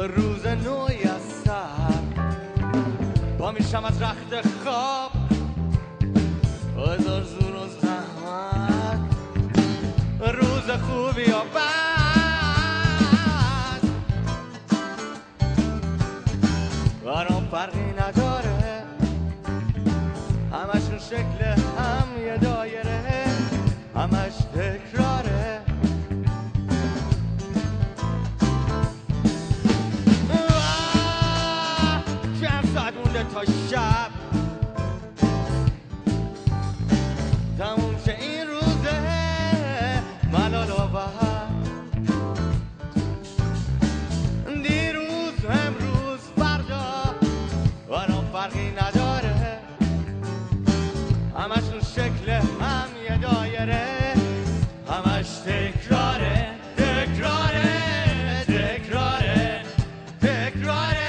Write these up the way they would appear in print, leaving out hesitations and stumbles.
روز نوعی از سر با میشم از رخت خواب هزار زور و زحمت روز خوبی و بد برام فرقی نداره همشون شکل هم یه دایره همش تکراره چند ساعت مونده تا شب تموم شه این روزه ملال آور دیروز امروز فردا برام فرقی نداره همشون شکل هم یه دایره همش تکراره تکراره تکراره تکراره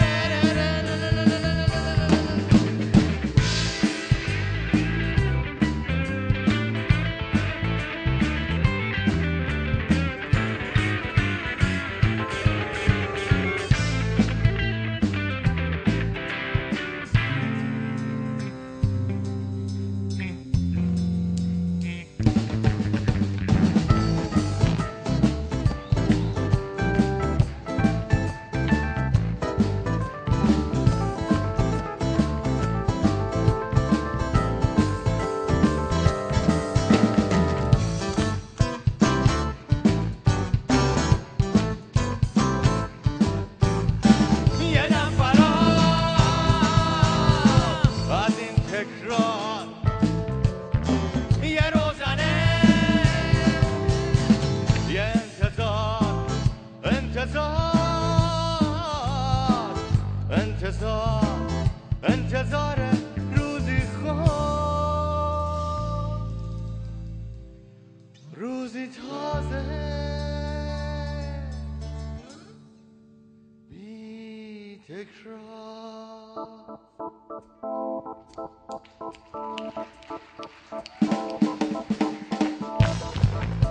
یه روزنه یه انتظار انتظار انتظار انتظار روزی خوب روزی تازه بی تکرار